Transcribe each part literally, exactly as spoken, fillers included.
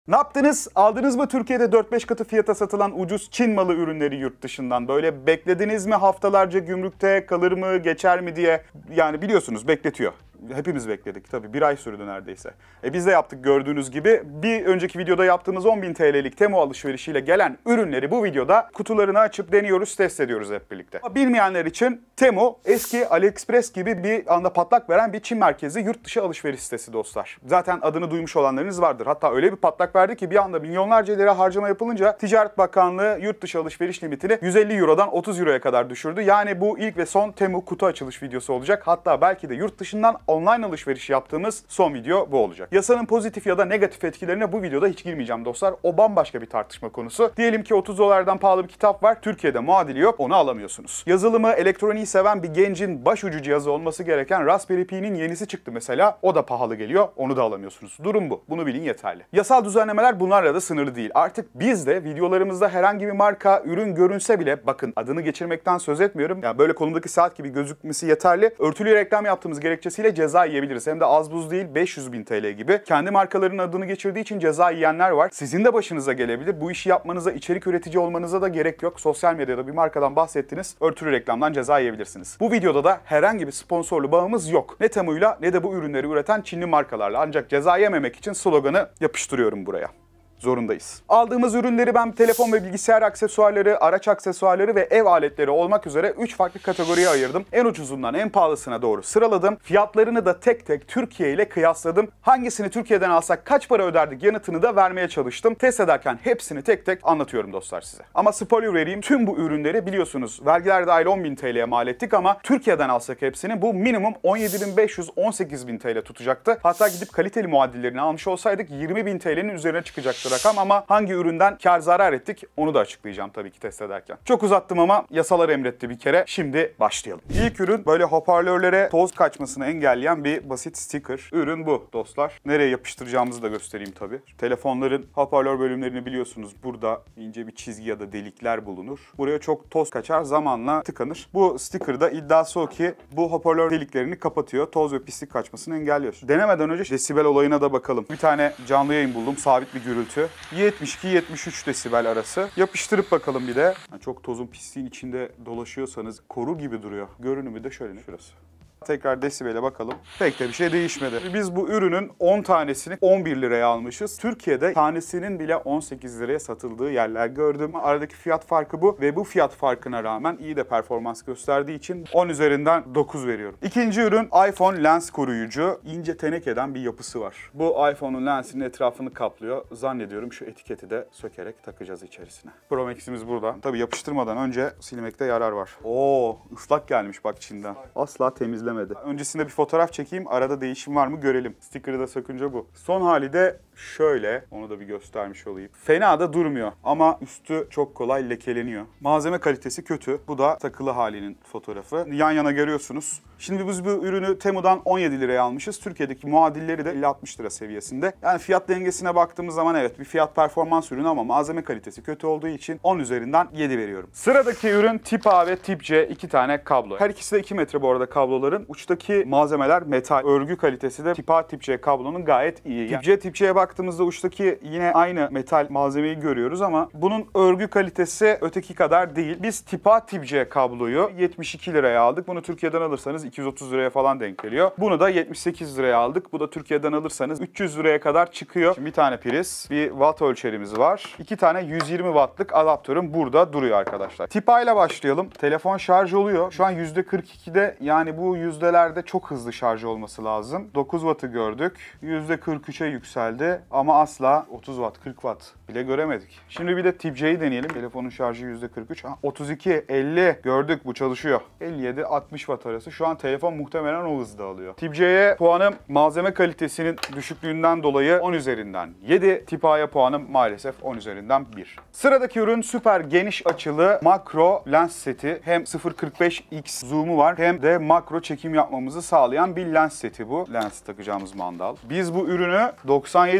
Ne yaptınız? Aldınız mı Türkiye'de dört beş katı fiyata satılan ucuz Çin malı ürünleri yurt dışından? Böyle beklediniz mi haftalarca gümrükte kalır mı geçer mi diye? Yani biliyorsunuz bekletiyor. Hepimiz bekledik tabii, bir ay sürdü neredeyse. E biz de yaptık gördüğünüz gibi. Bir önceki videoda yaptığımız on bin T L'lik Temu alışverişiyle gelen ürünleri bu videoda kutularını açıp deniyoruz, test ediyoruz hep birlikte. Ama bilmeyenler için Temu eski AliExpress gibi bir anda patlak veren bir Çin merkezli yurt dışı alışveriş sitesi dostlar. Zaten adını duymuş olanlarınız vardır. Hatta öyle bir patlak verdi ki bir anda milyonlarca lira harcama yapılınca Ticaret Bakanlığı yurt dışı alışveriş limitini yüz elli Euro'dan otuz Euro'ya kadar düşürdü. Yani bu ilk ve son Temu kutu açılış videosu olacak. Hatta belki de yurt dışından online alışveriş yaptığımız son video bu olacak. Yasanın pozitif ya da negatif etkilerine bu videoda hiç girmeyeceğim dostlar. O bambaşka bir tartışma konusu. Diyelim ki otuz dolardan pahalı bir kitap var. Türkiye'de muadili yok. Onu alamıyorsunuz. Yazılımı, elektroniği seven bir gencin başucu cihazı olması gereken Raspberry Pi'nin yenisi çıktı mesela. O da pahalı geliyor. Onu da alamıyorsunuz. Durum bu. Bunu bilin yeterli. Yasal düzenlemeler bunlarla da sınırlı değil. Artık biz de videolarımızda herhangi bir marka, ürün görünse bile, bakın adını geçirmekten söz etmiyorum. Yani böyle kolumdaki saat gibi gözükmesi yeterli. Örtülü reklam yaptığımız gerekçesiyle ceza yiyebiliriz. Hem de az buz değil, beş yüz bin T L gibi. Kendi markalarının adını geçirdiği için ceza yiyenler var. Sizin de başınıza gelebilir. Bu işi yapmanıza, içerik üretici olmanıza da gerek yok. Sosyal medyada bir markadan bahsettiniz, örtülü reklamdan ceza yiyebilirsiniz. Bu videoda da herhangi bir sponsorlu bağımız yok. Ne Temu'yla ne de bu ürünleri üreten Çinli markalarla. Ancak ceza yememek için sloganı yapıştırıyorum buraya. Zorundayız. Aldığımız ürünleri ben telefon ve bilgisayar aksesuarları, araç aksesuarları ve ev aletleri olmak üzere üç farklı kategoriye ayırdım. En ucuzundan en pahalısına doğru sıraladım. Fiyatlarını da tek tek Türkiye ile kıyasladım. Hangisini Türkiye'den alsak kaç para öderdik yanıtını da vermeye çalıştım. Test ederken hepsini tek tek anlatıyorum dostlar size. Ama spoiler vereyim, tüm bu ürünleri biliyorsunuz vergiler dahil on bin T L'ye mal ettik ama Türkiye'den alsak hepsini bu minimum on yedi bin beş yüz on sekiz bin T L tutacaktı. Hatta gidip kaliteli muadillerini almış olsaydık yirmi bin T L'nin üzerine çıkacaktı rakam, ama hangi üründen kar zarar ettik onu da açıklayacağım tabii ki test ederken. Çok uzattım ama yasalar emretti bir kere. Şimdi başlayalım. İlk ürün böyle hoparlörlere toz kaçmasını engelleyen bir basit sticker. Ürün bu dostlar. Nereye yapıştıracağımızı da göstereyim tabii. Telefonların hoparlör bölümlerini biliyorsunuz. Burada ince bir çizgi ya da delikler bulunur. Buraya çok toz kaçar, zamanla tıkanır. Bu sticker'da iddiası o ki bu hoparlör deliklerini kapatıyor. Toz ve pislik kaçmasını engelliyor. Denemeden önce desibel olayına da bakalım. Bir tane canlı yayın buldum. Sabit bir gürültü. yetmiş iki yetmiş üç desibel arası. Yapıştırıp bakalım bir de. Yani çok tozun pisliğin içinde dolaşıyorsanız koru gibi duruyor. Görünümü de şöyle şurası. Tekrar desibele bakalım. Pek de bir şey değişmedi. Biz bu ürünün on tanesini on bir liraya almışız. Türkiye'de tanesinin bile on sekiz liraya satıldığı yerler gördüm. Aradaki fiyat farkı bu ve bu fiyat farkına rağmen iyi de performans gösterdiği için on üzerinden dokuz veriyorum. İkinci ürün iPhone lens koruyucu. İnce tenekeden bir yapısı var. Bu iPhone'un lensinin etrafını kaplıyor. Zannediyorum şu etiketi de sökerek takacağız içerisine. Pro Max'imiz burada. Tabii yapıştırmadan önce silmekte yarar var. Oo, ıslak gelmiş bak Çin'den. Asla temizle. Öncesinde bir fotoğraf çekeyim, arada değişim var mı görelim. Sticker'ı da sökünce bu. Son hali de şöyle, onu da bir göstermiş olayım. Fena da durmuyor ama üstü çok kolay lekeleniyor. Malzeme kalitesi kötü. Bu da takılı halinin fotoğrafı. Yan yana görüyorsunuz. Şimdi biz bu ürünü Temu'dan on yedi liraya almışız. Türkiye'deki muadilleri de elli altmış lira seviyesinde. Yani fiyat dengesine baktığımız zaman evet bir fiyat performans ürünü ama malzeme kalitesi kötü olduğu için on üzerinden yedi veriyorum. Sıradaki ürün tip A ve tip C iki tane kablo. Her ikisi de iki metre bu arada kabloların. Uçtaki malzemeler metal. Örgü kalitesi de tip A tip C kablonun gayet iyi. Tip C tip C'ye baktığımızda uçtaki yine aynı metal malzemeyi görüyoruz ama bunun örgü kalitesi öteki kadar değil. Biz tip A tip C kabloyu yetmiş iki liraya aldık. Bunu Türkiye'den alırsanız iki yüz otuz liraya falan denk geliyor. Bunu da yetmiş sekiz liraya aldık. Bu da Türkiye'den alırsanız üç yüz liraya kadar çıkıyor. Şimdi bir tane priz, bir watt ölçerimiz var. İki tane yüz yirmi wattlık adaptörüm burada duruyor arkadaşlar. Tip A ile başlayalım. Telefon şarj oluyor. Şu an yüzde kırk ikide, yani bu yüzdelerde çok hızlı şarj olması lazım. dokuz wattı gördük. yüzde kırk üçe yükseldi ama asla otuz watt, kırk watt bile göremedik. Şimdi bir de tip C'yi deneyelim. Telefonun şarjı yüzde kırk üç. Ha, otuz iki, elli gördük, bu çalışıyor. elli yedi altmış watt arası. Şu an telefon muhtemelen o hızda alıyor. Tip C'ye puanım malzeme kalitesinin düşüklüğünden dolayı on üzerinden yedi. Tip A'ya puanım maalesef on üzerinden bir. Sıradaki ürün süper geniş açılı makro lens seti. Hem sıfır virgül kırk beş x zoom'u var hem de makro çekim yapmamızı sağlayan bir lens seti bu. Lens takacağımız mandal. Biz bu ürünü doksan yedi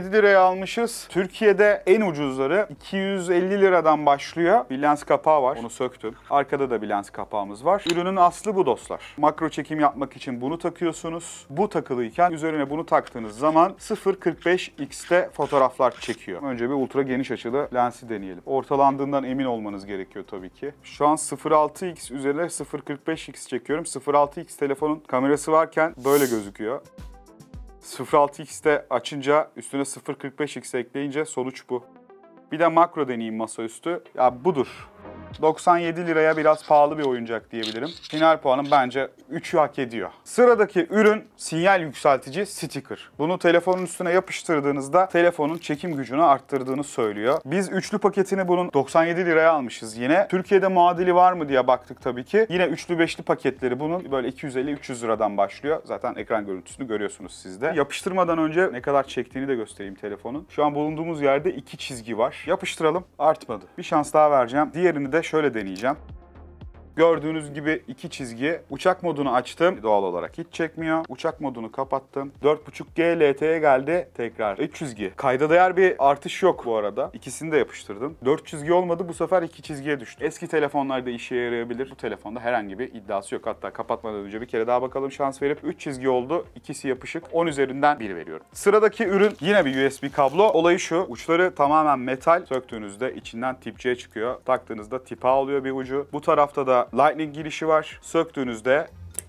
yedi liraya almışız. Türkiye'de en ucuzları iki yüz elli liradan başlıyor. Bir lens kapağı var. Onu söktüm. Arkada da bir lens kapağımız var. Ürünün aslı bu dostlar. Makro çekim yapmak için bunu takıyorsunuz. Bu takılıyken üzerine bunu taktığınız zaman sıfır kırk beş x'te fotoğraflar çekiyor. Önce bir ultra geniş açılı lensi deneyelim. Ortalandığından emin olmanız gerekiyor tabii ki. Şu an sıfır altı x üzerine sıfır kırk beş x çekiyorum. sıfır altı x telefonun kamerası varken böyle gözüküyor. sıfır altı x'te açınca üstüne sıfır kırk beş x ekleyince sonuç bu. Bir de makro deneyeyim masaüstü. Ya budur. doksan yedi liraya biraz pahalı bir oyuncak diyebilirim. Final puanım bence üçü hak ediyor. Sıradaki ürün sinyal yükseltici sticker. Bunu telefonun üstüne yapıştırdığınızda telefonun çekim gücünü arttırdığını söylüyor. Biz üçlü paketini bunun doksan yedi liraya almışız yine. Türkiye'de muadili var mı diye baktık tabii ki. Yine üçlü beşli paketleri bunun böyle iki yüz elli üç yüz liradan başlıyor. Zaten ekran görüntüsünü görüyorsunuz siz de. Yapıştırmadan önce ne kadar çektiğini de göstereyim telefonun. Şu an bulunduğumuz yerde iki çizgi var. Yapıştıralım. Artmadı. Bir şans daha vereceğim. Diğerini de şöyle deneyeceğim. Gördüğünüz gibi iki çizgi. Uçak modunu açtım. Doğal olarak hiç çekmiyor. Uçak modunu kapattım. dört buçuk G L T'ye geldi. Tekrar üç çizgi. Kayda değer bir artış yok bu arada. İkisini de yapıştırdım. dört çizgi olmadı. Bu sefer iki çizgiye düştü. Eski telefonlarda işe yarayabilir. Bu telefonda herhangi bir iddiası yok. Hatta kapatmadan önce bir kere daha bakalım şans verip üç çizgi oldu. İkisi yapışık. on üzerinden bir veriyorum. Sıradaki ürün yine bir U S B kablo. Olayı şu. Uçları tamamen metal. Söktüğünüzde içinden tip C çıkıyor. Taktığınızda tip A oluyor bir ucu. Bu tarafta da Lightning girişi var. Söktüğünüzde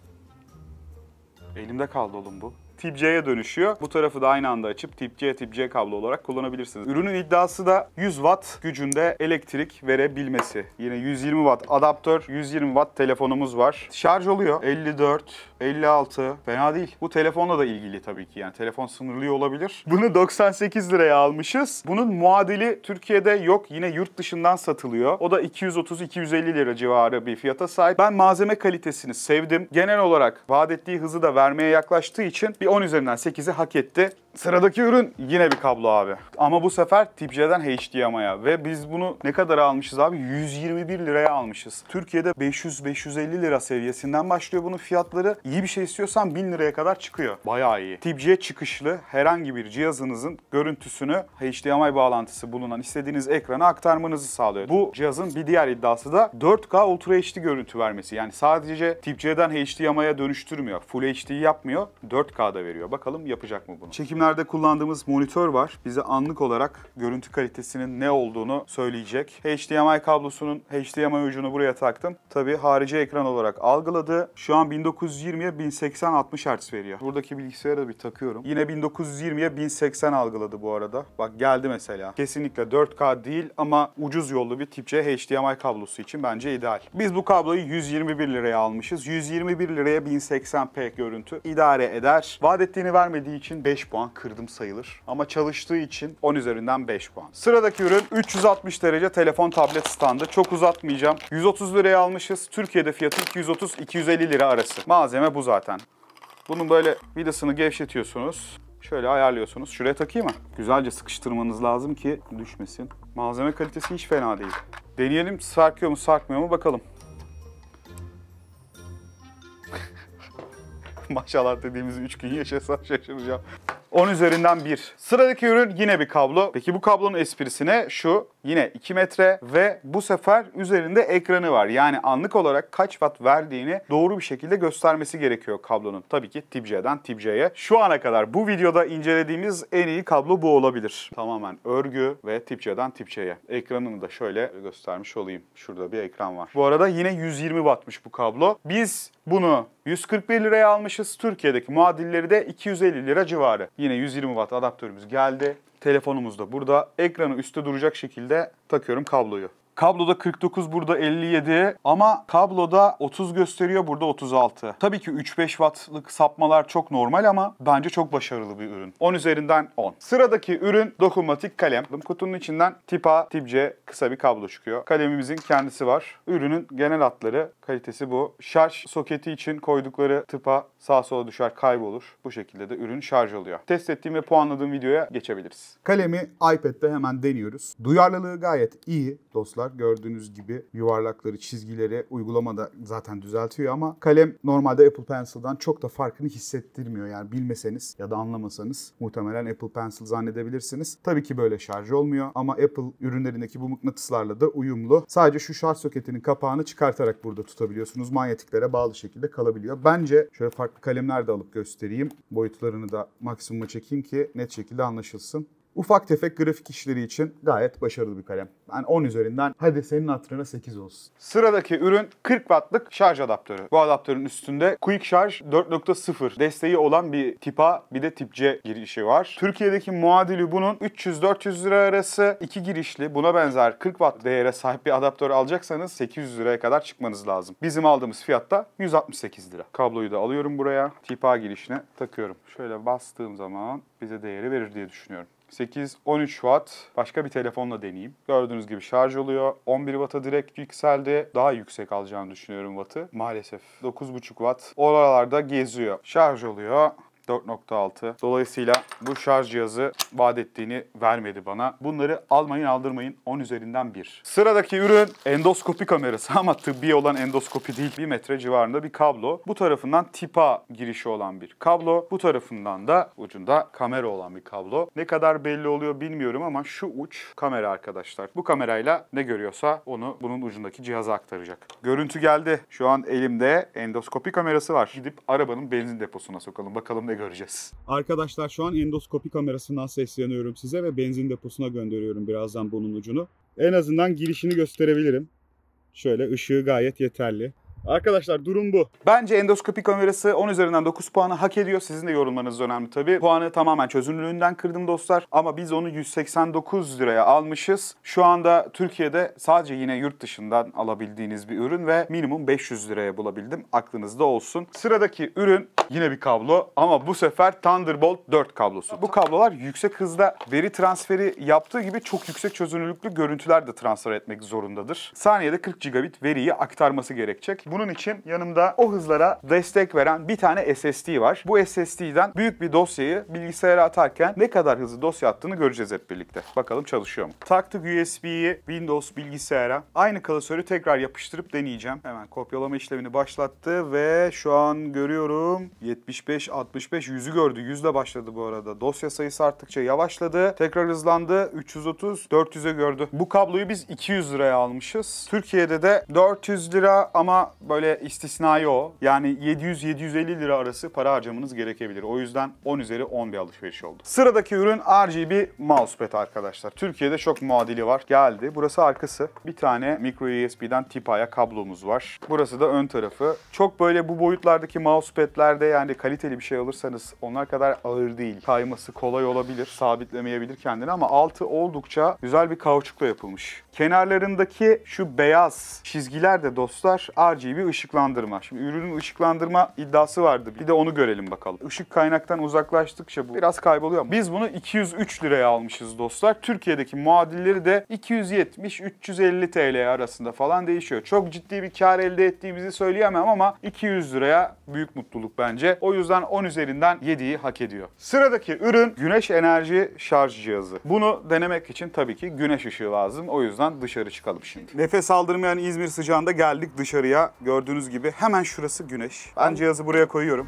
elimde kaldı oğlum bu. Tip C'ye dönüşüyor. Bu tarafı da aynı anda açıp Tip C, Tip C kablo olarak kullanabilirsiniz. Ürünün iddiası da yüz watt gücünde elektrik verebilmesi. Yine yüz yirmi watt adaptör, yüz yirmi watt telefonumuz var. Şarj oluyor. elli dört, elli altı. Fena değil. Bu telefonla da ilgili tabii ki. Yani telefon sınırlı olabilir. Bunu doksan sekiz liraya almışız. Bunun muadili Türkiye'de yok. Yine yurt dışından satılıyor. O da iki yüz otuz iki yüz elli lira civarı bir fiyata sahip. Ben malzeme kalitesini sevdim. Genel olarak vaat ettiği hızı da vermeye yaklaştığı için bir on üzerinden sekizi hak etti. Sıradaki ürün yine bir kablo abi. Ama bu sefer Tip C'den H D M I'ye ve biz bunu ne kadar almışız abi? yüz yirmi bir liraya almışız. Türkiye'de beş yüz beş yüz elli lira seviyesinden başlıyor bunun fiyatları. İyi bir şey istiyorsan bin liraya kadar çıkıyor. Bayağı iyi. Tip C çıkışlı herhangi bir cihazınızın görüntüsünü H D M I bağlantısı bulunan istediğiniz ekrana aktarmanızı sağlıyor. Bu cihazın bir diğer iddiası da dört K Ultra H D görüntü vermesi. Yani sadece Tip C'den H D M I'ye dönüştürmüyor. Full H D yapmıyor. dört K'da veriyor. Bakalım yapacak mı bunu? Çekim Çekimlerde kullandığımız monitör var. Bize anlık olarak görüntü kalitesinin ne olduğunu söyleyecek. H D M I kablosunun H D M I ucunu buraya taktım. Tabii harici ekran olarak algıladı. Şu an bin dokuz yüz yirmiye bin seksen altmış hertz veriyor. Buradaki bilgisayara bir takıyorum. Yine bin dokuz yüz yirmiye bin seksen algıladı bu arada. Bak geldi mesela. Kesinlikle dört K değil ama ucuz yollu bir tip C H D M I kablosu için bence ideal. Biz bu kabloyu yüz yirmi bir liraya almışız. yüz yirmi bir liraya bin seksen p görüntü idare eder. Vaat ettiğini vermediği için beş puan kırdım sayılır. Ama çalıştığı için on üzerinden beş puan. Sıradaki ürün üç yüz altmış derece telefon tablet standı. Çok uzatmayacağım. yüz otuz liraya almışız. Türkiye'de fiyatı iki yüz otuz iki yüz elli lira arası. Malzeme bu zaten. Bunun böyle vidasını gevşetiyorsunuz. Şöyle ayarlıyorsunuz. Şuraya takayım mı? Güzelce sıkıştırmanız lazım ki düşmesin. Malzeme kalitesi hiç fena değil. Deneyelim, sarkıyor mu sarkmıyor mu bakalım. Maşallah dediğimiz üç gün yaşasam şaşıracağım. on üzerinden bir. Sıradaki ürün yine bir kablo. Peki bu kablonun esprisi ne? Şu, yine iki metre ve bu sefer üzerinde ekranı var. Yani anlık olarak kaç watt verdiğini doğru bir şekilde göstermesi gerekiyor kablonun. Tabii ki Tip C'den Tip C'ye. Şu ana kadar bu videoda incelediğimiz en iyi kablo bu olabilir. Tamamen örgü ve Tip C'den Tip C'ye. Ekranını da şöyle göstermiş olayım. Şurada bir ekran var. Bu arada yine yüz yirmi wattmış bu kablo. Biz bunu yüz kırk bir liraya almışız. Türkiye'deki muadilleri de iki yüz elli lira civarı. Yine yüz yirmi watt adaptörümüz geldi. Telefonumuz da burada. Ekranı üstte duracak şekilde takıyorum kabloyu. Kabloda kırk dokuz, burada elli yedi ama kabloda otuz gösteriyor, burada otuz altı. Tabii ki üç beş wattlık sapmalar çok normal ama bence çok başarılı bir ürün. on üzerinden on. Sıradaki ürün dokunmatik kalem. Kutunun içinden tip A, tip C kısa bir kablo çıkıyor. Kalemimizin kendisi var. Ürünün genel hatları, kalitesi bu. Şarj soketi için koydukları tıpa sağa sola düşer, kaybolur. Bu şekilde de ürün şarj oluyor. Test ettiğim ve puanladığım videoya geçebiliriz. Kalemi iPad'de hemen deniyoruz. Duyarlılığı gayet iyi dostlar. var. Gördüğünüz gibi yuvarlakları, çizgileri uygulamada zaten düzeltiyor ama kalem normalde Apple Pencil'dan çok da farkını hissettirmiyor. Yani bilmeseniz ya da anlamasanız muhtemelen Apple Pencil zannedebilirsiniz. Tabii ki böyle şarj olmuyor ama Apple ürünlerindeki bu mıknatıslarla da uyumlu. Sadece şu şarj soketinin kapağını çıkartarak burada tutabiliyorsunuz. Manyetiklere bağlı şekilde kalabiliyor. Bence şöyle farklı kalemler de alıp göstereyim. Boyutlarını da maksimuma çekeyim ki net şekilde anlaşılsın. Ufak tefek grafik işleri için gayet başarılı bir kalem. Yani on üzerinden hadi senin hatırına sekiz olsun. Sıradaki ürün kırk wattlık şarj adaptörü. Bu adaptörün üstünde Quick Charge dört nokta sıfır desteği olan bir tip A bir de tip C girişi var. Türkiye'deki muadili bunun üç yüz dört yüz lira arası iki girişli buna benzer kırk watt değere sahip bir adaptör alacaksanız sekiz yüz liraya kadar çıkmanız lazım. Bizim aldığımız fiyatta yüz altmış sekiz lira. Kabloyu da alıyorum buraya. Tip A girişine takıyorum. Şöyle bastığım zaman bize değeri verir diye düşünüyorum. sekiz on üç watt. Başka bir telefonla deneyeyim. Gördüğünüz gibi şarj oluyor. on bir watt'a direkt yükseldi. Daha yüksek alacağını düşünüyorum watt'ı. Maalesef dokuz buçuk watt. Oralarda geziyor. Şarj oluyor. dört nokta altı. Dolayısıyla bu şarj cihazı vaat ettiğini vermedi bana. Bunları almayın aldırmayın. on üzerinden bir. Sıradaki ürün endoskopi kamerası ama tıbbi olan endoskopi değil. bir metre civarında bir kablo. Bu tarafından tip A girişi olan bir kablo. Bu tarafından da ucunda kamera olan bir kablo. Ne kadar belli oluyor bilmiyorum ama şu uç kamera arkadaşlar. Bu kamerayla ne görüyorsa onu bunun ucundaki cihaza aktaracak. Görüntü geldi. Şu an elimde endoskopi kamerası var. Gidip arabanın benzin deposuna sokalım. Bakalım ne göreceğiz. Arkadaşlar şu an endoskopi kamerasından sesleniyorum size ve benzin deposuna gönderiyorum birazdan bunun ucunu. En azından girişini gösterebilirim. Şöyle ışığı gayet yeterli. Arkadaşlar durum bu. Bence endoskopi kamerası on üzerinden dokuz puanı hak ediyor. Sizin de yorumlarınız önemli tabii. Puanı tamamen çözünürlüğünden kırdım dostlar. Ama biz onu yüz seksen dokuz liraya almışız. Şu anda Türkiye'de sadece yine yurt dışından alabildiğiniz bir ürün ve minimum beş yüz liraya bulabildim. Aklınızda olsun. Sıradaki ürün yine bir kablo ama bu sefer Thunderbolt dört kablosu. Bu kablolar yüksek hızda veri transferi yaptığı gibi çok yüksek çözünürlüklü görüntüler de transfer etmek zorundadır. Saniyede kırk gigabit veriyi aktarması gerekecek. Bunun için yanımda o hızlara destek veren bir tane S S D var. Bu S S D'den büyük bir dosyayı bilgisayara atarken ne kadar hızlı dosya attığını göreceğiz hep birlikte. Bakalım çalışıyor mu? Taktık U S B'yi Windows bilgisayara. Aynı klasörü tekrar yapıştırıp deneyeceğim. Hemen kopyalama işlemini başlattı ve şu an görüyorum yetmiş beş, altmış beş, yüzü gördü. yüzle başladı bu arada. Dosya sayısı arttıkça yavaşladı. Tekrar hızlandı. üç yüz otuz, dört yüze gördü. Bu kabloyu biz iki yüz liraya almışız. Türkiye'de de dört yüz lira ama böyle istisnai o. Yani yedi yüz yedi yüz elli lira arası para harcamanız gerekebilir. O yüzden on üzeri on bir alışveriş oldu. Sıradaki ürün R G B mousepad arkadaşlar. Türkiye'de çok muadili var. Geldi. Burası arkası. Bir tane micro U S B'den tip A'ya kablomuz var. Burası da ön tarafı. Çok böyle bu boyutlardaki mousepad'lerde yani kaliteli bir şey alırsanız onlar kadar ağır değil. Kayması kolay olabilir. Sabitlemeyebilir kendini ama altı oldukça güzel bir kauçukla yapılmış. Kenarlarındaki şu beyaz çizgiler de dostlar R G B ışıklandırma. Şimdi ürünün ışıklandırma iddiası vardı. Bir de onu görelim bakalım. Işık kaynaktan uzaklaştıkça bu biraz kayboluyor. Biz bunu iki yüz üç liraya almışız dostlar. Türkiye'deki muadilleri de iki yüz yetmiş üç yüz elli T L arasında falan değişiyor. Çok ciddi bir kar elde ettiğimizi söyleyemem ama iki yüz liraya büyük mutluluk bence. O yüzden on üzerinden yediyi hak ediyor. Sıradaki ürün güneş enerji şarj cihazı. Bunu denemek için tabii ki güneş ışığı lazım. O yüzden dışarı çıkalım şimdi. Nefes aldırmayan İzmir sıcağında geldik dışarıya. Gördüğünüz gibi hemen şurası güneş. Ben cihazı buraya koyuyorum.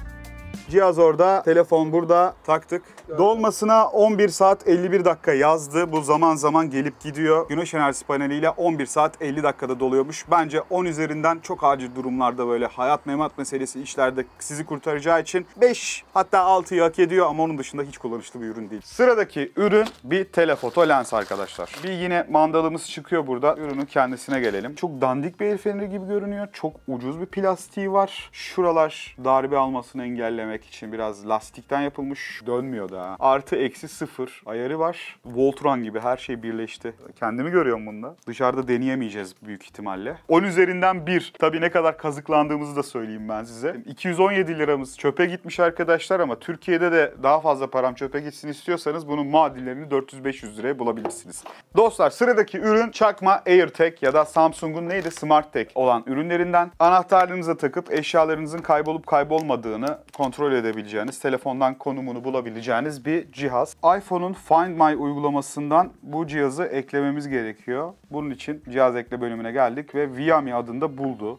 Cihaz orada, telefon burada, taktık. Dolmasına on bir saat elli bir dakika yazdı. Bu zaman zaman gelip gidiyor. Güneş enerjisi paneliyle on bir saat elli dakikada doluyormuş. Bence on üzerinden çok acil durumlarda böyle hayat memat meselesi işlerde sizi kurtaracağı için beş hatta altıyı hak ediyor ama onun dışında hiç kullanışlı bir ürün değil. Sıradaki ürün bir telefoto lens arkadaşlar. Bir yine mandalımız çıkıyor burada. Ürünün kendisine gelelim. Çok dandik bir el feneri gibi görünüyor. Çok ucuz bir plastiği var. Şuralar darbe almasını engellemek için biraz lastikten yapılmış. Dönmüyor da. Artı eksi sıfır ayarı var. Voltron gibi her şey birleşti. Kendimi görüyorum bunda. Dışarıda deneyemeyeceğiz büyük ihtimalle. on üzerinden bir. Tabii ne kadar kazıklandığımızı da söyleyeyim ben size. iki yüz on yedi liramız çöpe gitmiş arkadaşlar ama Türkiye'de de daha fazla param çöpe gitsin istiyorsanız bunun muadillerini dört yüz beş yüz liraya bulabilirsiniz. Dostlar sıradaki ürün çakma AirTag ya da Samsung'un neydi SmartTag olan ürünlerinden. Anahtarlarınıza takıp eşyalarınızın kaybolup kaybolmadığını kontrol kontrol edebileceğiniz, telefondan konumunu bulabileceğiniz bir cihaz. iPhone'un Find My uygulamasından bu cihazı eklememiz gerekiyor. Bunun için cihaz ekle bölümüne geldik ve Viami adında buldu.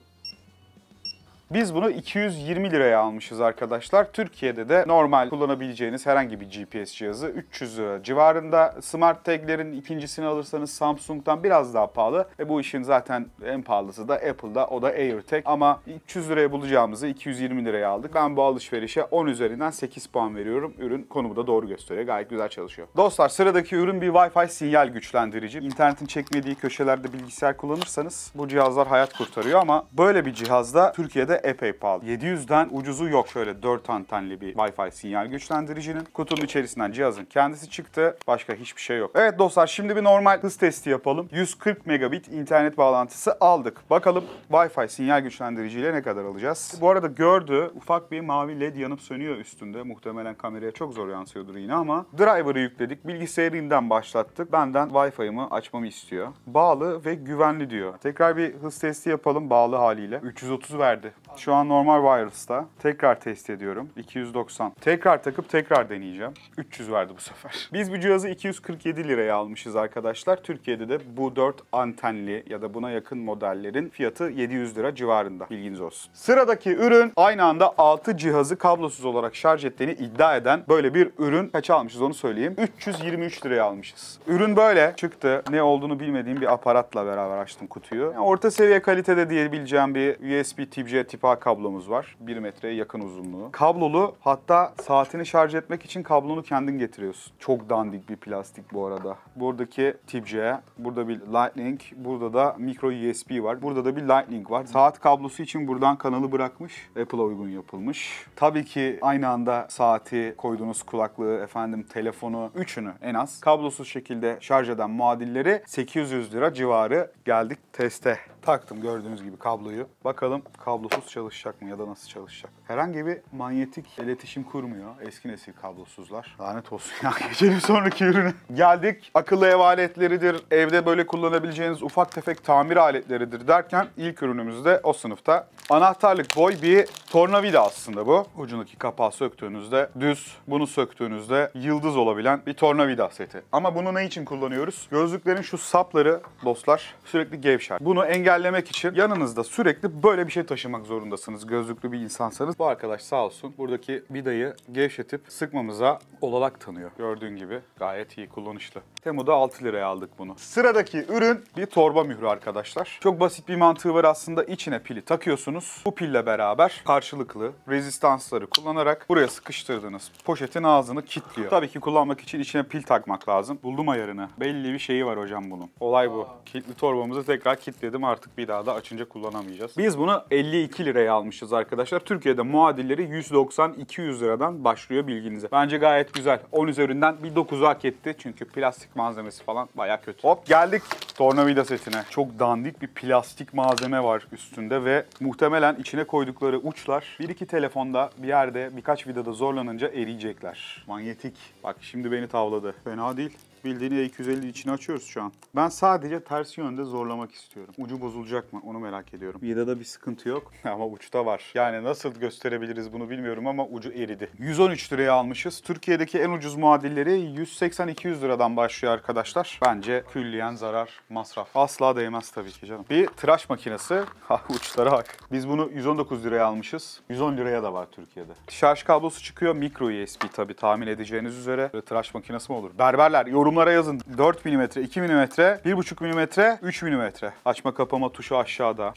Biz bunu iki yüz yirmi liraya almışız arkadaşlar. Türkiye'de de normal kullanabileceğiniz herhangi bir G P S cihazı üç yüz lira civarında. Smart Tag'lerin ikincisini alırsanız Samsung'dan biraz daha pahalı. E bu işin zaten en pahalısı da Apple'da, o da AirTag. Ama üç yüz liraya bulacağımızı iki yüz yirmi liraya aldık. Ben bu alışverişe on üzerinden sekiz puan veriyorum. Ürün konumu da doğru gösteriyor. Gayet güzel çalışıyor. Dostlar, sıradaki ürün bir Wi-Fi sinyal güçlendirici. İnternetin çekmediği köşelerde bilgisayar kullanırsanız bu cihazlar hayat kurtarıyor ama böyle bir cihazda Türkiye'de epey pahalı. yedi yüzden ucuzu yok. Şöyle dört antenli bir Wi-Fi sinyal güçlendiricinin. Kutunun içerisinden cihazın kendisi çıktı. Başka hiçbir şey yok. Evet dostlar, şimdi bir normal hız testi yapalım. yüz kırk megabit internet bağlantısı aldık. Bakalım Wi-Fi sinyal güçlendiriciyle ne kadar alacağız? Bu arada gördü, ufak bir mavi led yanıp sönüyor üstünde. Muhtemelen kameraya çok zor yansıyordur yine ama driver'ı yükledik. Bilgisayarından başlattık. Benden Wi-Fi'mi açmamı istiyor. Bağlı ve güvenli diyor. Tekrar bir hız testi yapalım bağlı haliyle. üç yüz otuz verdi. Şu an normal wireless'ta. Tekrar test ediyorum. iki yüz doksan. Tekrar takıp tekrar deneyeceğim. üç yüz verdi bu sefer. Biz bu cihazı iki yüz kırk yedi liraya almışız arkadaşlar. Türkiye'de de bu dört antenli ya da buna yakın modellerin fiyatı yedi yüz lira civarında. Bilginiz olsun. Sıradaki ürün aynı anda altı cihazı kablosuz olarak şarj ettiğini iddia eden böyle bir ürün. Kaç almışız onu söyleyeyim. üç yüz yirmi üç liraya almışız. Ürün böyle çıktı. Ne olduğunu bilmediğim bir aparatla beraber açtım kutuyu. Yani orta seviye kalitede diyebileceğim bir U S B Tip-C Tip A kablomuz var. bir metreye yakın uzunluğu. Kablolu, hatta saatini şarj etmek için kablonu kendin getiriyorsun. Çok dandik bir plastik bu arada. Buradaki Tip-C, burada bir Lightning, burada da micro U S B var. Burada da bir Lightning var. Saat kablosu için buradan kanalı bırakmış. Apple'a uygun yapılmış. Tabii ki aynı anda saati, koyduğunuz kulaklığı, efendim telefonu, üçünü en az kablosuz şekilde şarj eden muadilleri sekiz yüz lira civarı. Geldik teste. Taktım gördüğünüz gibi kabloyu. Bakalım kablosuz çalışacak mı ya da nasıl çalışacak? Herhangi bir manyetik iletişim kurmuyor. Eski nesil kablosuzlar. Lanet olsun ya. Geçelim sonraki ürüne. Geldik. Akıllı ev aletleridir. Evde böyle kullanabileceğiniz ufak tefek tamir aletleridir derken ilk ürünümüz de o sınıfta. Anahtarlık boy bir tornavida aslında bu. Ucundaki kapağı söktüğünüzde düz, bunu söktüğünüzde yıldız olabilen bir tornavida seti. Ama bunu ne için kullanıyoruz? Gözlüklerin şu sapları dostlar sürekli gevşer. Bunu engellemek için yanınızda sürekli böyle bir şey taşımak zorundasınız. Gözlüklü bir insansanız. Bu arkadaş sağ olsun buradaki vidayı gevşetip sıkmamıza olanak tanıyor. Gördüğün gibi gayet iyi, kullanışlı. Temu'da altı liraya aldık bunu. Sıradaki ürün bir torba mührü arkadaşlar. Çok basit bir mantığı var aslında. İçine pili takıyorsunuz. Bu pille beraber karşılıklı rezistansları kullanarak buraya sıkıştırdığınız poşetin ağzını kilitliyor. Tabii ki kullanmak için içine pil takmak lazım. Buldum ayarını. Belli bir şeyi var hocam bunun. Olay bu. Kilitli torbamızı tekrar kilitledim. Artık bir daha da açınca kullanamayacağız. Biz bunu elli iki liraya almışız arkadaşlar. Türkiye'de muadilleri yüz doksan iki yüz liradan başlıyor bilginize. Bence gayet güzel. on üzerinden bir dokuzu hak etti. Çünkü plastik malzemesi falan baya kötü. Hop geldik tornavida setine. Çok dandik bir plastik malzeme var üstünde ve muhtemelen içine koydukları uçlar bir iki telefonda bir yerde birkaç vidada zorlanınca eriyecekler. Manyetik. Bak şimdi beni tavladı. Fena değil. Bildiğini E iki yüz elli içine açıyoruz şu an. Ben sadece ters yönde zorlamak istiyorum. Ucu bozulacak mı? Onu merak ediyorum. Vidada bir sıkıntı yok ama uçta var. Yani nasıl gösterebiliriz bunu bilmiyorum ama ucu eridi. yüz on üç liraya almışız. Türkiye'deki en ucuz muadilleri yüz seksen iki yüz liradan başlıyor arkadaşlar. Bence külliyen zarar, masraf. Asla değmez tabii ki canım. Bir tıraş makinesi. Ha uçlara bak. Biz bunu yüz on dokuz liraya almışız. yüz on liraya da var Türkiye'de. Şarj kablosu çıkıyor. Micro U S B tabii tahmin edeceğiniz üzere. Böyle tıraş makinesi mi olur? Berberler yorum Yorumlara yazın. dört milimetre, iki milimetre, bir buçuk milimetre, üç milimetre. Açma kapama tuşu aşağıda.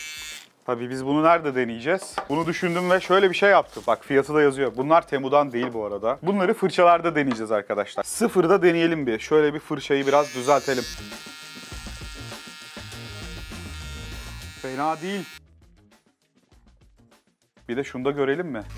Tabii biz bunu nerede deneyeceğiz? Bunu düşündüm ve şöyle bir şey yaptım. Bak fiyatı da yazıyor. Bunlar Temu'dan değil bu arada. Bunları fırçalarda deneyeceğiz arkadaşlar. Sıfırda deneyelim bir. Şöyle bir fırçayı biraz düzeltelim. Fena değil. Bir de şunu da görelim mi?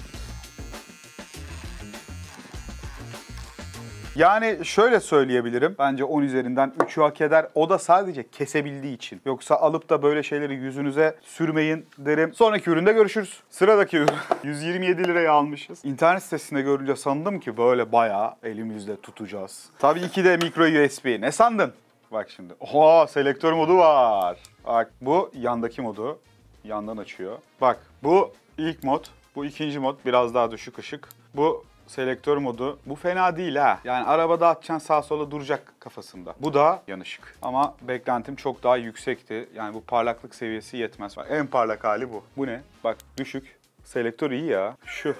Yani şöyle söyleyebilirim. Bence on üzerinden üçü hak eder. O da sadece kesebildiği için. Yoksa alıp da böyle şeyleri yüzünüze sürmeyin derim. Sonraki üründe görüşürüz. Sıradaki ürün yüz yirmi yedi liraya almışız. İnternet sitesinde görünce sandım ki böyle bayağı elimizde tutacağız. Tabii ki de micro U S B. Ne sandın? Bak şimdi. Oha, selektör modu var. Bak bu yandaki modu. Yandan açıyor. Bak bu ilk mod. Bu Bu ikinci mod biraz daha düşük ışık. Bu selektör modu. Bu fena değil ha. Yani arabada atacaksın sağa sola duracak kafasında. Bu da yanışık. Ama beklentim çok daha yüksekti. Yani bu parlaklık seviyesi yetmez. Bak, en parlak hali bu. Bu ne? Bak düşük. Selektör iyi ya. Şu.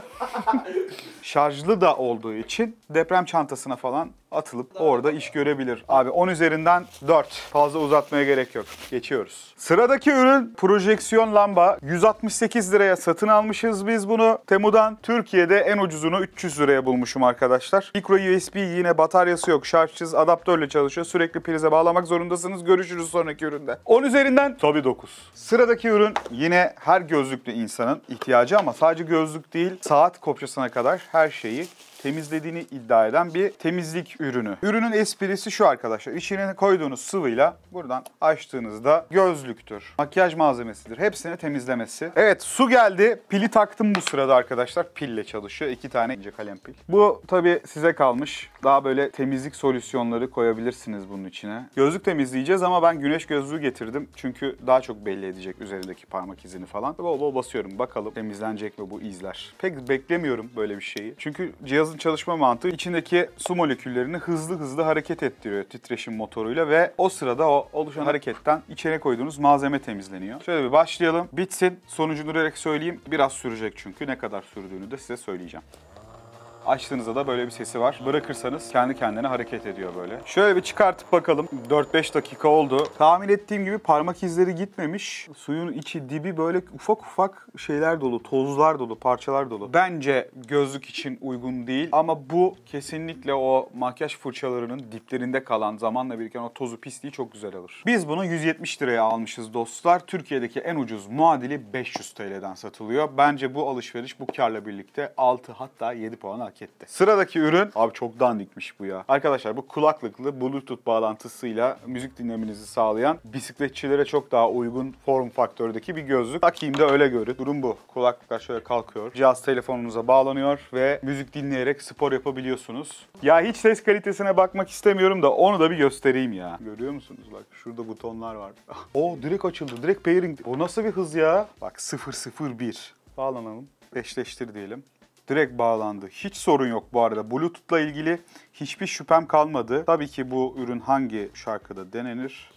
Şarjlı da olduğu için deprem çantasına falan atılıp orada iş görebilir. Abi on üzerinden dört. Fazla uzatmaya gerek yok. Geçiyoruz. Sıradaki ürün projeksiyon lamba. yüz altmış sekiz liraya satın almışız biz bunu Temu'dan. Türkiye'de en ucuzunu üç yüz liraya bulmuşum arkadaşlar. Micro U S B, yine bataryası yok. Şarjsız, adaptörle çalışıyor. Sürekli prize bağlamak zorundasınız. Görüşürüz sonraki üründe. on üzerinden tabii dokuz. Sıradaki ürün yine her gözlüklü insanın ihtiyacı ama sadece gözlük değil, saat kopyasına kadar her şeyi temizlediğini iddia eden bir temizlik ürünü. Ürünün esprisi şu arkadaşlar. İçine koyduğunuz sıvıyla buradan açtığınızda gözlüktür, makyaj malzemesidir. Hepsini temizlemesi. Evet, su geldi. Pili taktım bu sırada arkadaşlar. Pille çalışıyor. İki tane ince kalem pil. Bu tabii size kalmış. Daha böyle temizlik solüsyonları koyabilirsiniz bunun içine. Gözlük temizleyeceğiz ama ben güneş gözlüğü getirdim. Çünkü daha çok belli edecek üzerindeki parmak izini falan. Bol bol basıyorum. Bakalım temizlenecek mi bu izler. Pek beklemiyorum böyle bir şeyi. Çünkü cihaz çalışma mantığı içindeki su moleküllerini hızlı hızlı hareket ettiriyor titreşim motoruyla ve o sırada o oluşan hareketten içine koyduğunuz malzeme temizleniyor. Şöyle bir başlayalım. Bitsin. Sonucunu direkt söyleyeyim. Biraz sürecek çünkü. Ne kadar sürdüğünü de size söyleyeceğim. Açtığınızda da böyle bir sesi var. Bırakırsanız kendi kendine hareket ediyor böyle. Şöyle bir çıkartıp bakalım. dört beş dakika oldu. Tahmin ettiğim gibi parmak izleri gitmemiş. Suyun içi, dibi böyle ufak ufak şeyler dolu, tozlar dolu, parçalar dolu. Bence gözlük için uygun değil ama bu kesinlikle o makyaj fırçalarının diplerinde kalan, zamanla biriken o tozu, pisliği çok güzel alır. Biz bunu yüz yetmiş liraya almışız dostlar. Türkiye'deki en ucuz muadili beş yüz T L'den satılıyor. Bence bu alışveriş bu karla birlikte altı hatta yedi puan hak etti. Sıradaki ürün, abi çok dandikmiş bu ya. Arkadaşlar bu kulaklıklı Bluetooth bağlantısıyla müzik dinlemenizi sağlayan, bisikletçilere çok daha uygun form faktördeki bir gözlük. Takayım da öyle görün. Durum bu. Kulaklıklar şöyle kalkıyor. Cihaz telefonunuza bağlanıyor ve müzik dinleyerek spor yapabiliyorsunuz. Ya hiç ses kalitesine bakmak istemiyorum da onu da bir göstereyim ya. Görüyor musunuz? Bak şurada butonlar var. O direkt açıldı. Direkt pairing. O nasıl bir hız ya? Bak sıfır sıfır bir. Bağlanalım. Eşleştir diyelim. Direkt bağlandı. Hiç sorun yok bu arada. Bluetooth'la ilgili hiçbir şüphem kalmadı. Tabii ki bu ürün hangi şarkıda denenir?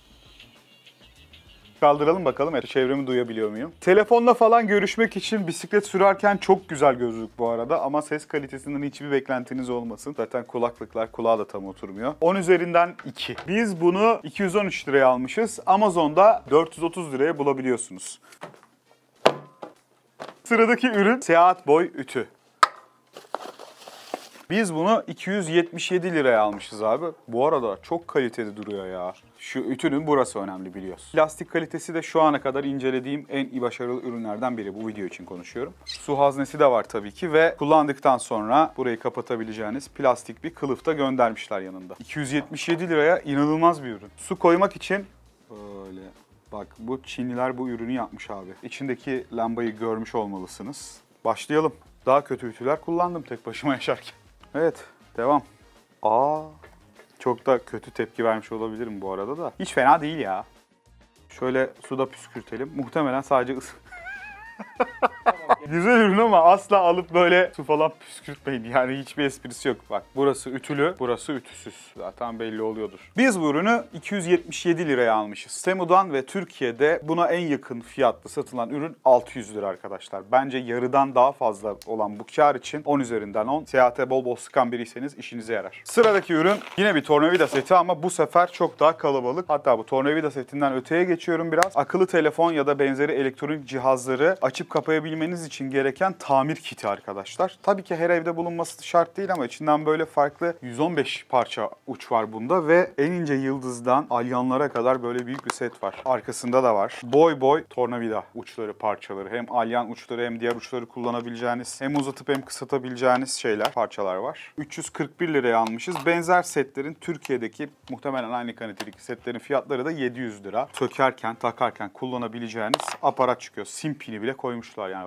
Kaldıralım bakalım. Evet, çevremi duyabiliyor muyum? Telefonla falan görüşmek için bisiklet sürerken çok güzel gözlük bu arada ama ses kalitesinden hiçbir beklentiniz olmasın. Zaten kulaklıklar kulağa da tam oturmuyor. on üzerinden iki. Biz bunu iki yüz on üç liraya almışız. Amazon'da dört yüz otuz liraya bulabiliyorsunuz. Sıradaki ürün Seat Boy ütü. Biz bunu iki yüz yetmiş yedi liraya almışız abi. Bu arada çok kaliteli duruyor ya. Şu ütünün burası önemli biliyorsun. Plastik kalitesi de şu ana kadar incelediğim en iyi başarılı ürünlerden biri. Bu video için konuşuyorum. Su haznesi de var tabii ki ve kullandıktan sonra burayı kapatabileceğiniz plastik bir kılıf da göndermişler yanında. iki yüz yetmiş yedi liraya inanılmaz bir ürün. Su koymak için böyle... Bak bu Çinliler bu ürünü yapmış abi. İçindeki lambayı görmüş olmalısınız. Başlayalım. Daha kötü ütüler kullandım tek başıma yaşarken. Evet, devam. Aa, çok da kötü tepki vermiş olabilirim bu arada da. Hiç fena değil ya. Şöyle suda püskürtelim. Muhtemelen sadece ısı... Güzel ürün ama asla alıp böyle su falan püskürtmeyin. Yani hiçbir esprisi yok. Bak burası ütülü, burası ütüsüz. Zaten belli oluyordur. Biz bu ürünü iki yüz yetmiş yedi liraya almışız. Temu'dan ve Türkiye'de buna en yakın fiyatlı satılan ürün altı yüz lira arkadaşlar. Bence yarıdan daha fazla olan bu kar için on üzerinden on. Seyahate bol bol sıkan biriyseniz işinize yarar. Sıradaki ürün yine bir tornavida seti ama bu sefer çok daha kalabalık. Hatta bu tornavida setinden öteye geçiyorum biraz. Akıllı telefon ya da benzeri elektronik cihazları açıp kapayabilmeniz için gereken tamir kiti arkadaşlar. Tabii ki her evde bulunması şart değil ama içinden böyle farklı yüz on beş parça uç var bunda ve en ince yıldızdan alyanlara kadar böyle büyük bir set var. Arkasında da var. Boy boy tornavida uçları, parçaları. Hem alyan uçları hem diğer uçları kullanabileceğiniz, hem uzatıp hem kısaltabileceğiniz şeyler, parçalar var. üç yüz kırk bir liraya almışız. Benzer setlerin Türkiye'deki muhtemelen aynı kalitedeki setlerin fiyatları da yedi yüz lira. Sökerken, takarken kullanabileceğiniz aparat çıkıyor. Sim pini bile koymuşlar yani bak kaybetmeyin.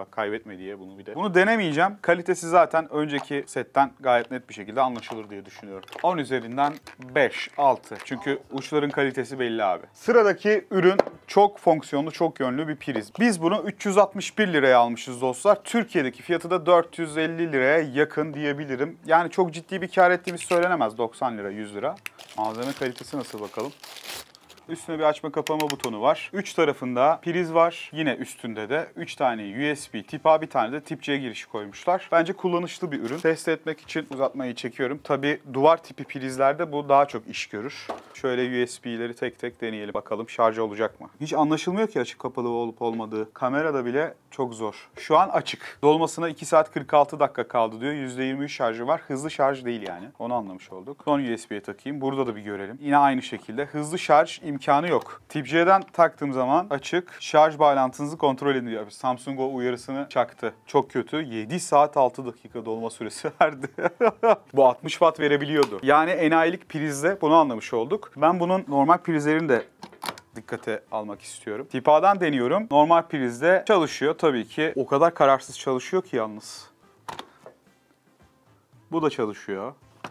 etme diye bunu bir de. Bunu denemeyeceğim. Kalitesi zaten önceki setten gayet net bir şekilde anlaşılır diye düşünüyorum. on üzerinden beş, altı. Çünkü uçların kalitesi belli abi. Sıradaki ürün çok fonksiyonlu, çok yönlü bir priz. Biz bunu üç yüz altmış bir liraya almışız dostlar. Türkiye'deki fiyatı da dört yüz elli liraya yakın diyebilirim. Yani çok ciddi bir kar ettiğimiz söylenemez. doksan lira, yüz lira. Malzeme kalitesi nasıl bakalım? Üstüne bir açma kapama butonu var. Üç tarafında priz var. Yine üstünde de üç tane U S B tip A, bir tane de tip C girişi koymuşlar. Bence kullanışlı bir ürün. Test etmek için uzatmayı çekiyorum. Tabii duvar tipi prizlerde bu daha çok iş görür. Şöyle U S B'leri tek tek deneyelim. Bakalım şarj olacak mı? Hiç anlaşılmıyor ki açık kapalı olup olmadığı. Kamerada bile çok zor. Şu an açık. Dolmasına iki saat kırk altı dakika kaldı diyor. yüzde yirmi üç şarjı var. Hızlı şarj değil yani. Onu anlamış olduk. Son U S B'ye takayım. Burada da bir görelim. Yine aynı şekilde. Hızlı şarj imkanı yok. Tip C'den taktığım zaman açık. Şarj bağlantınızı kontrol edin diyor. Samsung o uyarısını çaktı. Çok kötü. yedi saat altı dakika dolma süresi verdi. Bu altmış watt verebiliyordu. Yani enayilik prizde bunu anlamış olduk. Ben bunun normal prizlerini de dikkate almak istiyorum. Tip A'dan deniyorum. Normal prizde çalışıyor tabii ki. O kadar kararsız çalışıyor ki yalnız. Bu da çalışıyor.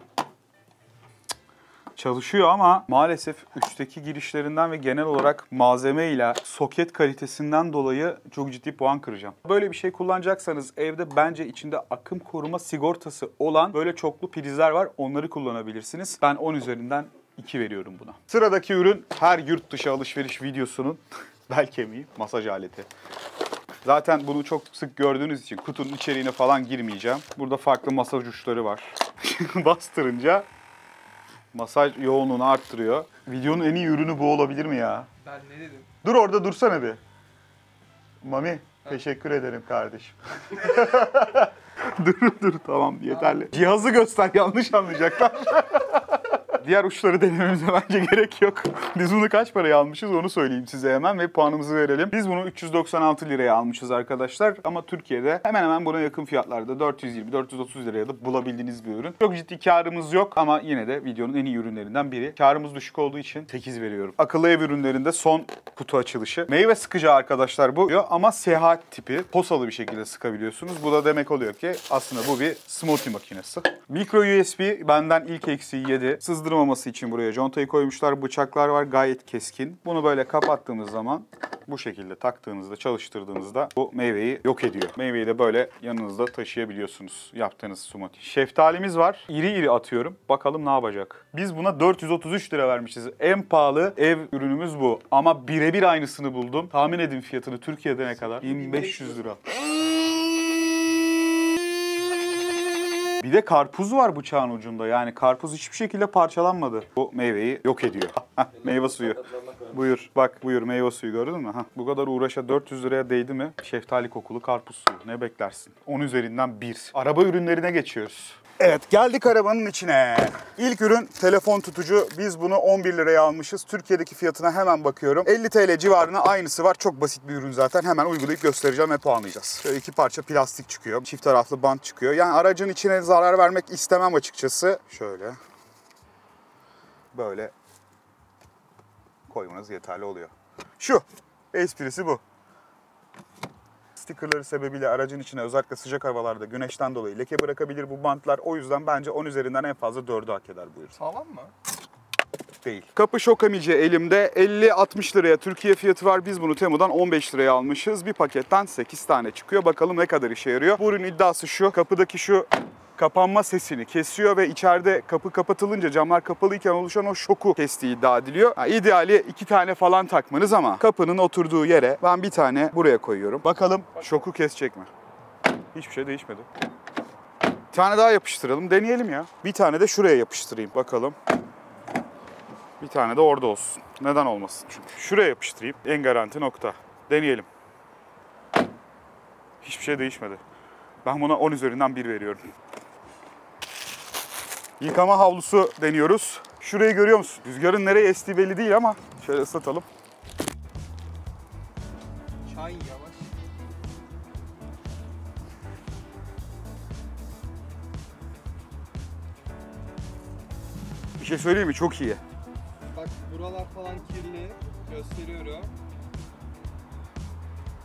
Çalışıyor ama maalesef üstteki girişlerinden ve genel olarak malzeme ile soket kalitesinden dolayı çok ciddi puan kıracağım. Böyle bir şey kullanacaksanız evde bence içinde akım koruma sigortası olan böyle çoklu prizler var. Onları kullanabilirsiniz. Ben on üzerinden iki veriyorum buna. Sıradaki ürün her yurt dışı alışveriş videosunun bel kemiği, masaj aleti. Zaten bunu çok sık gördüğünüz için kutunun içeriğine falan girmeyeceğim. Burada farklı masaj uçları var. Bastırınca masaj yoğunluğunu arttırıyor. Videonun en iyi ürünü bu olabilir mi ya? Ben ne dedim? Dur orada dursana bir. Mami, ha. Teşekkür ederim kardeşim. dur dur tamam yeterli. Cihazı göster, yanlış anlayacaklar. Diğer uçları denememize bence gerek yok. Biz bunu kaç paraya almışız onu söyleyeyim size hemen ve puanımızı verelim. Biz bunu üç yüz doksan altı liraya almışız arkadaşlar. Ama Türkiye'de hemen hemen buna yakın fiyatlarda dört yüz yirmi dört yüz otuz liraya da bulabildiğiniz bir ürün. Çok ciddi karımız yok ama yine de videonun en iyi ürünlerinden biri. Karımız düşük olduğu için sekiz veriyorum. Akıllı ev ürünlerinde son kutu açılışı. Meyve sıkacağı arkadaşlar bu ama seyahat tipi. Posalı bir şekilde sıkabiliyorsunuz. Bu da demek oluyor ki aslında bu bir smoothie makinesi. Micro U S B benden ilk eksiği yedi. Sızdırmaması için buraya contayı koymuşlar. Bıçaklar var gayet keskin. Bunu böyle kapattığımız zaman bu şekilde taktığınızda, çalıştırdığınızda bu meyveyi yok ediyor. Meyveyi de böyle yanınızda taşıyabiliyorsunuz yaptığınız smoothie. Şeftalimiz var. İri iri atıyorum. Bakalım ne yapacak. Biz buna dört yüz otuz üç lira vermişiz. En pahalı ev ürünümüz bu. Ama birebir aynısını buldum. Tahmin edin fiyatını Türkiye'de ne kadar? bin beş yüz lira. Bir de karpuz var bıçağın ucunda. Yani karpuz hiçbir şekilde parçalanmadı. Bu meyveyi yok ediyor. Hah, meyve suyu. Buyur. Bak buyur meyve suyu gördün mü? Hah, bu kadar uğraşa dört yüz liraya değdi mi? Şeftali kokulu karpuz suyu. Ne beklersin? on üzerinden bir. Araba ürünlerine geçiyoruz. Evet geldik arabanın içine. İlk ürün telefon tutucu. Biz bunu on bir liraya almışız. Türkiye'deki fiyatına hemen bakıyorum. elli TL civarına aynısı var. Çok basit bir ürün zaten. Hemen uygulayıp göstereceğim ve puanlayacağız. Şöyle iki parça plastik çıkıyor. Çift taraflı bant çıkıyor. Yani aracın içine zarar vermek istemem açıkçası. Şöyle. Böyle koymanız yeterli oluyor. Şu. Esprisi bu. Stickerları sebebiyle aracın içine özellikle sıcak havalarda güneşten dolayı leke bırakabilir bu bantlar. O yüzden bence on üzerinden en fazla dördü hak eder bu ürün. Sağlam mı? Değil. Kapı şok amici elimde. elli altmış liraya Türkiye fiyatı var. Biz bunu Temu'dan on beş liraya almışız. Bir paketten sekiz tane çıkıyor. Bakalım ne kadar işe yarıyor. Bu ürün iddiası şu. Kapıdaki şu kapanma sesini kesiyor ve içeride kapı kapatılınca camlar kapalıyken oluşan o şoku kestiği iddia ediliyor. Ha, ideali iki tane falan takmanız ama kapının oturduğu yere ben bir tane buraya koyuyorum. Bakalım şoku kesecek mi? Hiçbir şey değişmedi. Bir tane daha yapıştıralım. Deneyelim ya. Bir tane de şuraya yapıştırayım. Bakalım. Bir tane de orada olsun. Neden olmasın çünkü. Şuraya yapıştırayım. En garanti nokta. Deneyelim. Hiçbir şey değişmedi. Ben buna on üzerinden bir veriyorum. Yıkama havlusu deniyoruz. Şurayı görüyor musun? Rüzgarın nereye estiği belli değil ama şöyle ıslatalım. Çay yavaş. Bir şey söyleyeyim mi? Çok iyi. Bak buralar falan kirli. Gösteriyorum.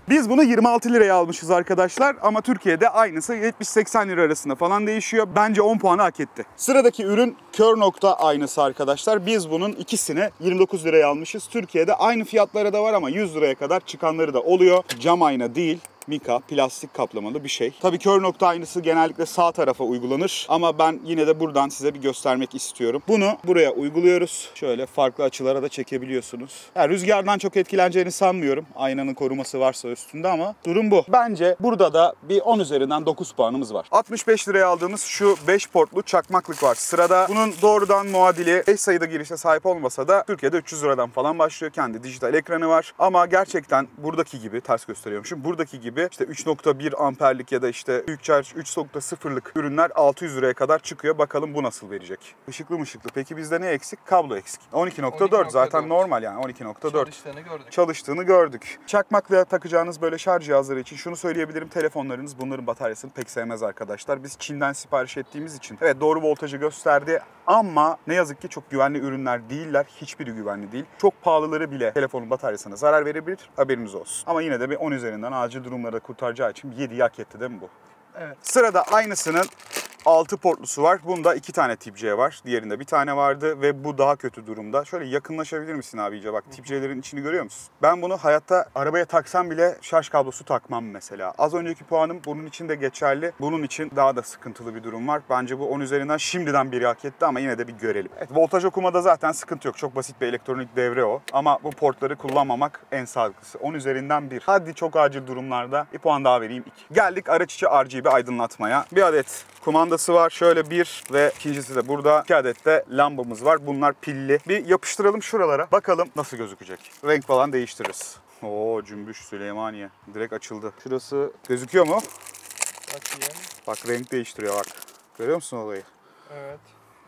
Biz bunu yirmi altı liraya almışız arkadaşlar ama Türkiye'de aynısı yetmiş seksen lira arasında falan değişiyor. Bence on puanı hak etti. Sıradaki ürün kör nokta aynası arkadaşlar. Biz bunun ikisini yirmi dokuz liraya almışız. Türkiye'de aynı fiyatlara da var ama yüz liraya kadar çıkanları da oluyor. Cam ayna değil. Mika, plastik kaplamalı bir şey. Tabii kör nokta aynısı genellikle sağ tarafa uygulanır ama ben yine de buradan size bir göstermek istiyorum. Bunu buraya uyguluyoruz. Şöyle farklı açılara da çekebiliyorsunuz. Yani rüzgardan çok etkileneceğini sanmıyorum. Aynanın koruması varsa üstünde ama durum bu. Bence burada da bir on üzerinden dokuz puanımız var. altmış beş liraya aldığımız şu beş portlu çakmaklık var sırada. Bunun doğrudan muadili beş sayıda girişe sahip olmasa da Türkiye'de üç yüz liradan falan başlıyor. Kendi dijital ekranı var. Ama gerçekten buradaki gibi, ters gösteriyormuşum, buradaki gibi İşte üç nokta bir amperlik ya da işte büyük şarj üç nokta sıfırlık ürünler altı yüz liraya kadar çıkıyor. Bakalım bu nasıl verecek? Işıklı mışıklı. Peki bizde ne eksik? Kablo eksik. on iki nokta dört zaten normal yani on iki nokta dört. Çalıştığını gördük. Çalıştığını gördük. Çakmakla takacağınız böyle şarj cihazları için şunu söyleyebilirim. Telefonlarınız bunların bataryasını pek sevmez arkadaşlar. Biz Çin'den sipariş ettiğimiz için evet doğru voltajı gösterdi ama ne yazık ki çok güvenli ürünler değiller. Hiçbiri güvenli değil. Çok pahalıları bile telefonun bataryasına zarar verebilir. Haberiniz olsun. Ama yine de bir on üzerinden acil durumlarda kurtaracağı için yediyi hak etti değil mi bu? Evet. Sırada aynısının altı portlusu var. Bunda iki tane tip C var. Diğerinde bir tane vardı ve bu daha kötü durumda. Şöyle yakınlaşabilir misin abi iyice? Bak tip C'lerin içini görüyor musun? Ben bunu hayatta arabaya taksam bile şarj kablosu takmam mesela. Az önceki puanım bunun için de geçerli. Bunun için daha da sıkıntılı bir durum var. Bence bu on üzerinden şimdiden biri hak etti ama yine de bir görelim. Evet, voltaj okumada zaten sıkıntı yok. Çok basit bir elektronik devre o. Ama bu portları kullanmamak en sağlıklısı. on üzerinden bir. Hadi çok acil durumlarda bir puan daha vereyim iki. Geldik araç içi R G B aydınlatmaya. Bir adet kumandası var. Şöyle bir ve ikincisi de burada. İki adet de lambamız var. Bunlar pilli. Bir yapıştıralım şuralara. Bakalım nasıl gözükecek. Renk falan değiştiririz. Oo cümbüş Süleymaniye. Direkt açıldı. Şurası gözüküyor mu? Bakayım. Bak renk değiştiriyor bak. Görüyor musun olayı? Evet.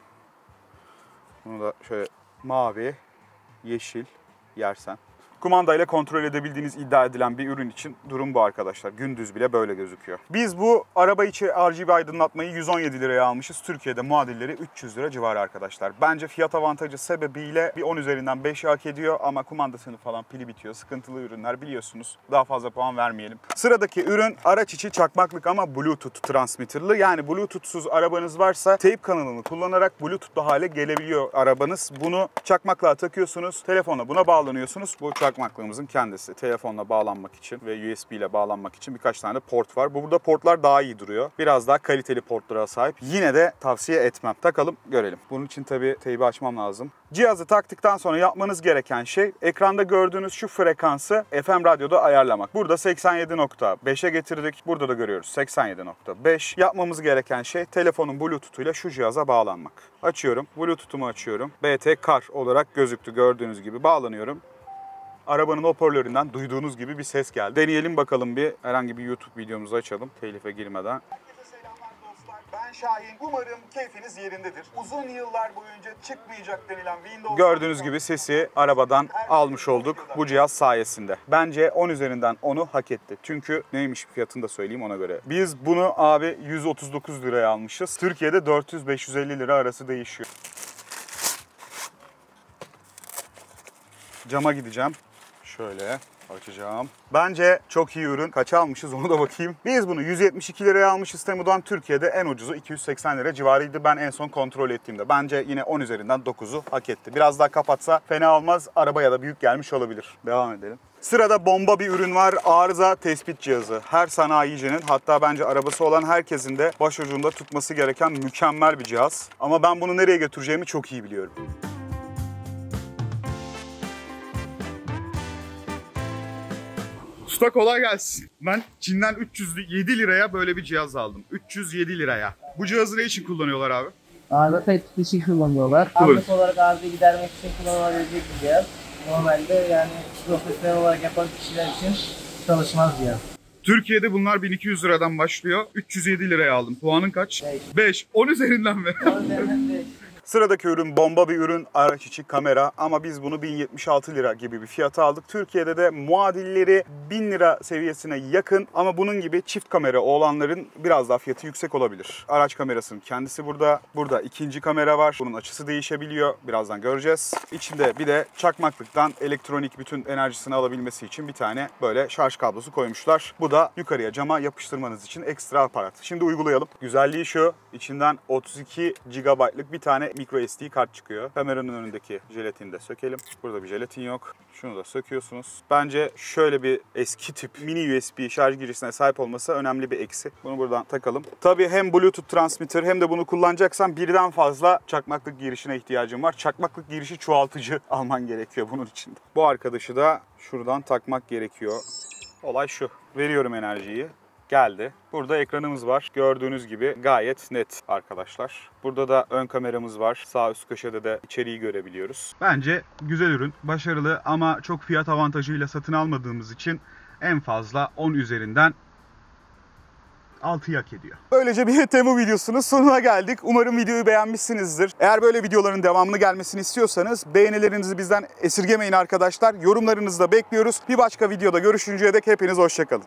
Bunu da şöyle mavi, yeşil, yersen. Kumandayla kontrol edebildiğiniz iddia edilen bir ürün için durum bu arkadaşlar. Gündüz bile böyle gözüküyor. Biz bu araba içi R G B aydınlatmayı yüz on yedi liraya almışız. Türkiye'de muadilleri üç yüz lira civarı arkadaşlar. Bence fiyat avantajı sebebiyle bir on üzerinden beş hak ediyor ama kumandasını falan pili bitiyor. Sıkıntılı ürünler biliyorsunuz. Daha fazla puan vermeyelim. Sıradaki ürün araç içi çakmaklık ama Bluetooth transmitterlı. Yani Bluetooth'suz arabanız varsa teyp kanalını kullanarak Bluetooth'lu hale gelebiliyor arabanız. Bunu çakmaklığa takıyorsunuz. Telefonla buna bağlanıyorsunuz. Bu çakmaklığımızın kendisi. Telefonla bağlanmak için ve U S B ile bağlanmak için birkaç tane port var. Burada portlar daha iyi duruyor. Biraz daha kaliteli portlara sahip. Yine de tavsiye etmem. Takalım görelim. Bunun için tabii teybi açmam lazım. Cihazı taktıktan sonra yapmanız gereken şey ekranda gördüğünüz şu frekansı F M radyoda ayarlamak. Burada seksen yedi nokta beşe getirdik. Burada da görüyoruz seksen yedi nokta beş. Yapmamız gereken şey telefonun Bluetooth'uyla şu cihaza bağlanmak. Açıyorum. Bluetooth'umu açıyorum. B T Car olarak gözüktü gördüğünüz gibi. Bağlanıyorum. Arabanın hoparlöründen duyduğunuz gibi bir ses geldi. Deneyelim bakalım bir. Herhangi bir YouTube videomuzu açalım telife girmeden. Herkese selamlar dostlar. Ben Şahin. Umarım keyfiniz yerindedir. Uzun yıllar boyunca çıkmayacak denilen Windows... Gördüğünüz gibi sesi arabadan almış olduk bu cihaz sayesinde. Bence on üzerinden onu hak etti. Çünkü neymiş fiyatını da söyleyeyim ona göre. Biz bunu abi yüz otuz dokuz liraya almışız. Türkiye'de dört yüz beş yüz elli lira arası değişiyor. Cama gideceğim. Şöyle açacağım. Bence çok iyi ürün. Kaça almışız onu da bakayım. Biz bunu yüz yetmiş iki liraya almışız Temu'dan. Türkiye'de en ucuzu iki yüz seksen lira civarıydı ben en son kontrol ettiğimde. Bence yine on üzerinden dokuzu hak etti. Biraz daha kapatsa fena olmaz. Arabaya da büyük gelmiş olabilir. Devam edelim. Sırada bomba bir ürün var. Arıza tespit cihazı. Her sanayicinin, hatta bence arabası olan herkesin de başucunda tutması gereken mükemmel bir cihaz. Ama ben bunu nereye götüreceğimi çok iyi biliyorum. Usta kolay gelsin. Ben Çin'den üç yüz yedi liraya böyle bir cihaz aldım. üç yüz yedi liraya. Bu cihazı ne için kullanıyorlar abi? Arıza tespit için kullanıyorlar. Anlık olarak arızayı gidermek için kullanılabilecek bir cihaz. Normalde yani profesyonel olarak yapan kişiler için çalışmaz cihaz. Türkiye'de bunlar bin iki yüz liradan başlıyor. üç yüz yedi liraya aldım. Puanın kaç? beş. beş. on üzerinden mi? on üzerinden beş. Sıradaki ürün bomba bir ürün, araç içi kamera ama biz bunu bin yetmiş altı lira gibi bir fiyata aldık. Türkiye'de de muadilleri bin lira seviyesine yakın ama bunun gibi çift kamera olanların biraz daha fiyatı yüksek olabilir. Araç kamerasının kendisi burada. Burada ikinci kamera var. Bunun açısı değişebiliyor. Birazdan göreceğiz. İçinde bir de çakmaklıktan elektronik bütün enerjisini alabilmesi için bir tane böyle şarj kablosu koymuşlar. Bu da yukarıya cama yapıştırmanız için ekstra aparat. Şimdi uygulayalım. Güzelliği şu. İçinden otuz iki gigabaytlık bir tane micro S D kart çıkıyor. Kameranın önündeki jelatini de sökelim. Burada bir jelatin yok. Şunu da söküyorsunuz. Bence şöyle bir eski tip mini U S B şarj girişine sahip olması önemli bir eksi. Bunu buradan takalım. Tabii hem Bluetooth transmitter hem de bunu kullanacaksan birden fazla çakmaklık girişine ihtiyacım var. Çakmaklık girişi çoğaltıcı alman gerekiyor bunun için de. Bu arkadaşı da şuradan takmak gerekiyor. Olay şu. Veriyorum enerjiyi. Geldi. Burada ekranımız var. Gördüğünüz gibi gayet net arkadaşlar. Burada da ön kameramız var. Sağ üst köşede de içeriği görebiliyoruz. Bence güzel ürün, başarılı ama çok fiyat avantajıyla satın almadığımız için en fazla on üzerinden altıyı hak ediyor. Böylece bir Temu videosunun sonuna geldik. Umarım videoyu beğenmişsinizdir. Eğer böyle videoların devamını gelmesini istiyorsanız beğenilerinizi bizden esirgemeyin arkadaşlar. Yorumlarınızı da bekliyoruz. Bir başka videoda görüşünceye dek hepiniz hoşça kalın.